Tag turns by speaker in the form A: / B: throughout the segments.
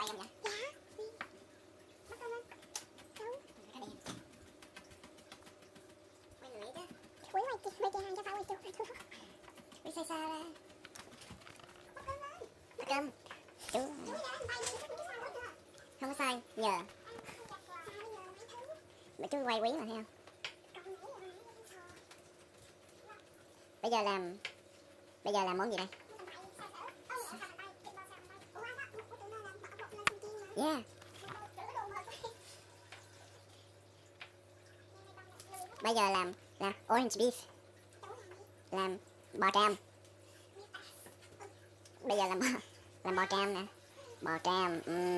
A: tay em vậy?
B: Dạ. Bắt con lên. Đâu?
A: Cái này. Quay lại chứ.
B: Quỷ mày kìa hàng cho phải quay chuột rồi.
A: Quỷ xa xa ra.
B: Bắt con lên.
A: Bắt cơm. Chú.
B: Chú ra anh bay đi, chú sao hết hả?
A: Không có sai, nhờ. Mà chú quay quý mà thấy không? Bây giờ làm món gì đây? Yeah. Bây giờ làm orange beef. Làm bò tràm. Bây giờ làm bò tràm nè. Bò tràm.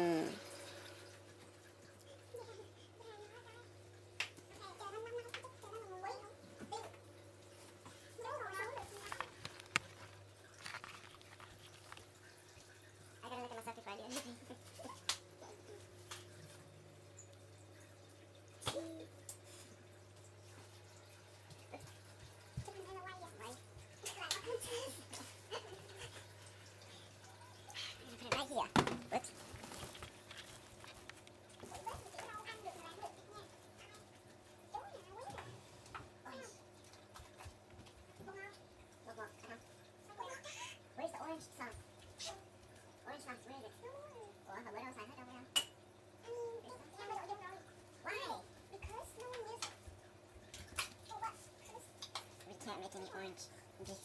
A: Right here. Oops. Where's the orange sauce? Orange sauce, where is it? Ủa, hồi bữa đâu xài hết đâu phải không? Why?
B: Because no one uses it.
A: We can't make any orange beef.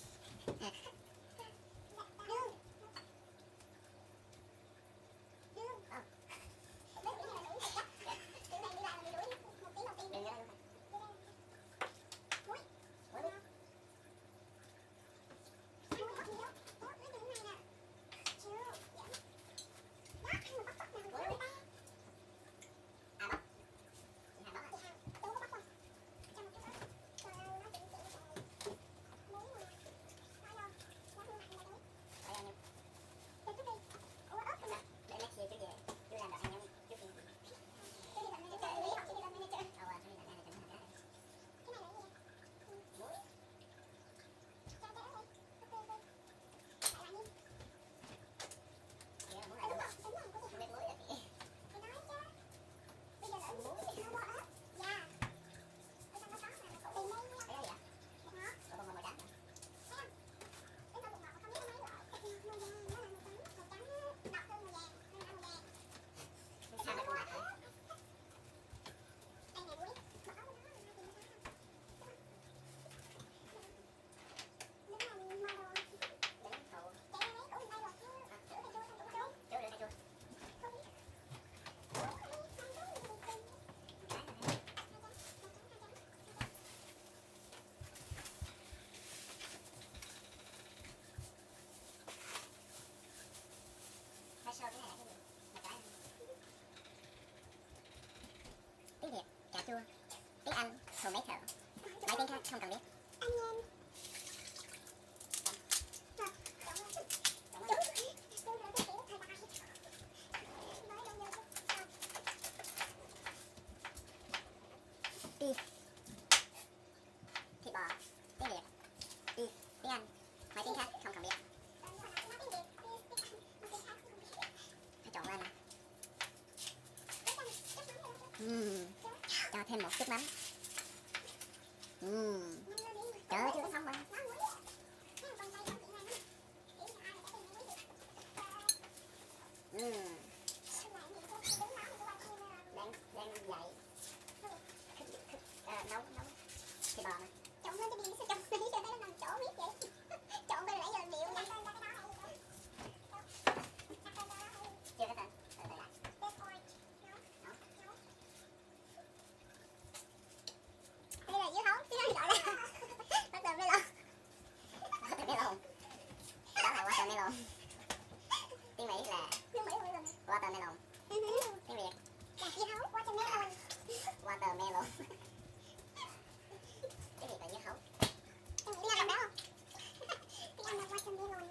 A: Tiếng Việt, cà chua. Tiếng Anh, tomato. Mấy tiếng khác không cần biết. Beef. Thịt bò. Tiếng Việt. Beef. Tiếng Anh. Mấy tiếng khác không cần biết. Phải trộn lên. Cho thêm một chút mắm. Trời ơi, chưa có xong mà. Đang dậy. Nấu thịt bò nè.
B: Trộn lên cho đi, sao trộn đi cho nó nằm chỗ biết vậy? Trộn bên nãy giờ điệu nè.
A: Chưa có tên. Đợi lại.
B: Đây là dưa hấu, tiếng Anh gọi là watermelon.
A: Watermelon. Đó là watermelon. Tiếng Mỹ là watermelon. Tiếng Việt
B: là dưa hấu, watermelon.
A: Watermelon. Tiếng Việt là dưa hấu.
B: Tiếng Anh đó không? Tiếng Anh là watermelon.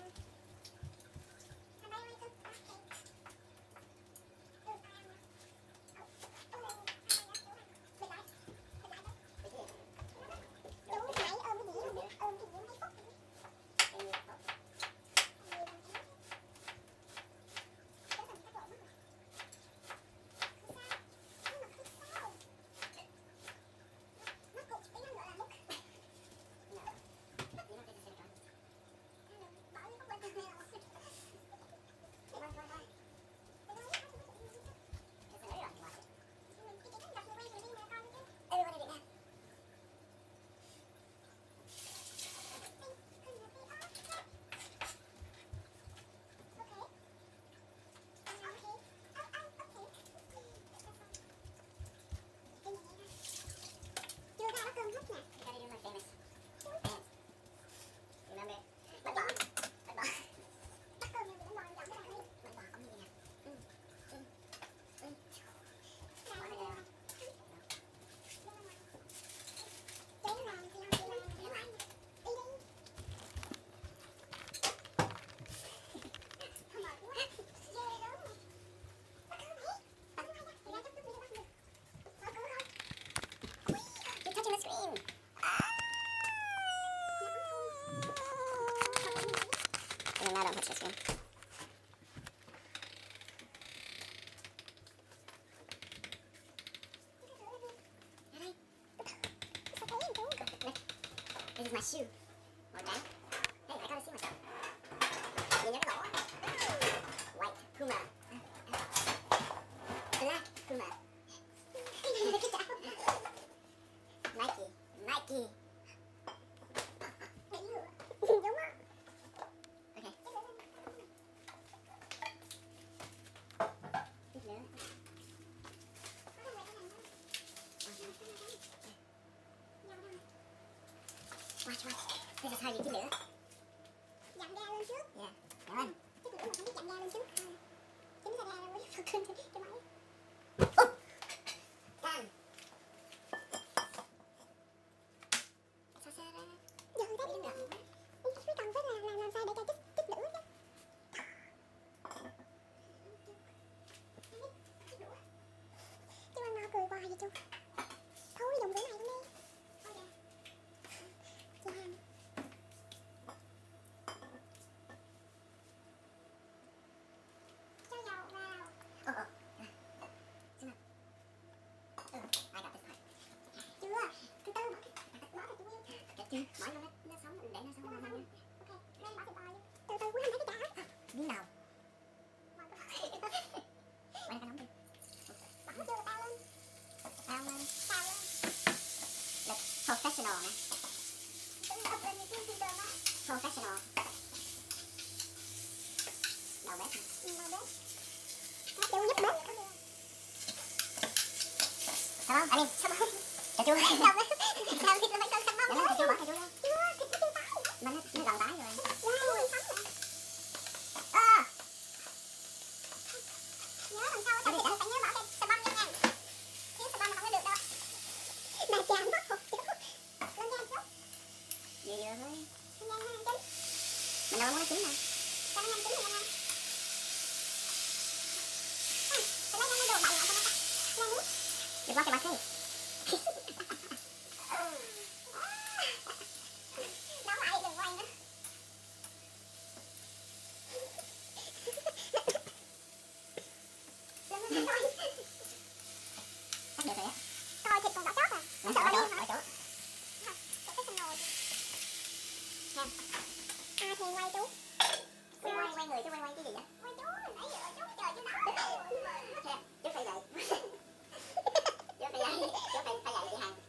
A: don't touch the screen. This is my shoe. Màu trắng. Hey, I gotta see myself. Nhìn nhớ cái lỗ. White Puma. Black Puma. Nike. Nike.
B: Đúng á.
A: Okay. Tiếp nữa. Watch, watch. This is how you get nữa.
B: Dặn ra lên trước.
A: Yeah. Rồi.
B: Chút nữa mà không biết dặn ra lên trước. Chính ra ra mới phật kinh cho máy.
A: Done. Sao xa ra?
B: Giờ thấy cũng được. Cái cần phải làm sao để cho tích lửa chứ. Chú ăn no cười hoài vậy chú. Thôi dùng bữa này luôn đi. Chị Hằng. Cho dầu vào.
A: Oh, oh. Xin lỗi. I got this part.
B: Chưa. Từ từ bỏ cho chú Nguyên.
A: Kẹt chưa? Bỏ vô nó sống, để nó sống lâu hơn nha.
B: Ok, lên bỏ từ từ. Từ từ quá không thấy cái chả.
A: Miếng nào?
B: Bỏ
A: Quay cái nóng đi.
B: chưa tao lên.
A: Tao lên.
B: Tao lên.
A: Like professional nè.
B: Tự ập lên như phim đường á.
A: Professional. Đầu bếp nè.
B: Mà bếp. Nó kêu giúp bếp.
A: Sao không? Anh đi.
B: Sao rồi?
A: Cho chú.
B: Đầu bếp. Đầu thịt là phải sơn xăm
A: Để
B: mông.
A: nó cho chú bỏ cho chú lên.
B: Chưa, thịt nó chưa tái.
A: Mà nó gần tái rồi.
B: Wow, sắm rồi.
A: À!
B: Nhớ lần sau phải nhớ bỏ cái xà bông vô nha. Thiếu xà bông mà không có được đâu. Bà chàng mất hụt chú. Lên nha chú.
A: Vừa vừa thôi.
B: Lên nha ha chú.
A: Mình đâu muốn nó chín nè.
B: Cho nó nhanh chín rồi nha. Phải lấy cái đồ bậy lại cho nó ta. Lên đi.
A: Được quá cái bát thế.
B: Đóng lại đừng quay nữa. Lên lên coi.
A: Chắc được rồi á.
B: Coi thịt còn đỏ chót à.
A: Nó
B: Sợ
A: sợ
B: đi
A: chỗ,
B: hả?
A: ở chỗ.
B: Cái xanh nồi. Nè. À thì quay chú.
A: Quay người chứ quay cái gì vậy?
B: Quay chú, nãy giờ chú chờ chú nói.
A: Chú phải dậy. Chú phải dậy. Chú phải dậy chị Hằng.